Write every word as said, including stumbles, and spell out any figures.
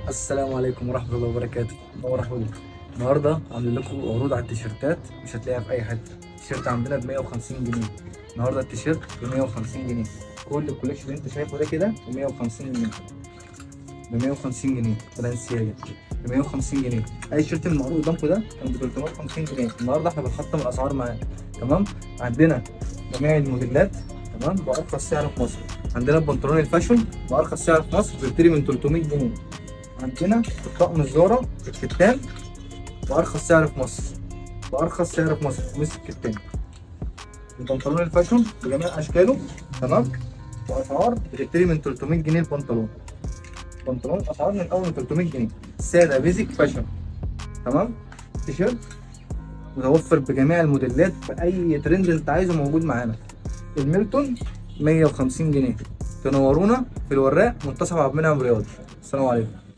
السلام عليكم ورحمة الله وبركاته. منور حضرتك. النهارده عاملين لكم عروض على التيشيرتات مش هتلاقيها في أي حتة. التيشيرت عندنا ب مية وخمسين جنيه. النهارده التيشيرت ب مية وخمسين جنيه. كل الكوليكشن اللي أنت شايفه ده كده ب مية وخمسين جنيه. ب مية وخمسين جنيه فرنسية ب مية وخمسين جنيه. أي تيشيرت من المعروض قدامكم ده كان ب تلتمية وخمسين جنيه. النهارده احنا بنخصم الأسعار معاه. تمام؟ عندنا جميع الموديلات تمام بأرخص سعر في مصر. عندنا البنطلون الفاشون بأرخص سعر في مصر بيبتدي من تلتمية جنيه. عندنا الطقم الزارا الكتان بأرخص سعر في مصر. بأرخص سعر في مصر قميص الكتان. البنطلون الفاشون بجميع أشكاله تمام بأسعار بتبتدي من تلتمية جنيه البنطلون. بنطلون أسعار من أول من تلتمية جنيه. سادة بيزك فاشون تمام. تيشيرت متوفر بجميع الموديلات في أي ترند أنت عايزه موجود معانا. الميلتون مية وخمسين جنيه. تنورونا في الوراق منتصف عبد المنعم رياض. السلام عليكم.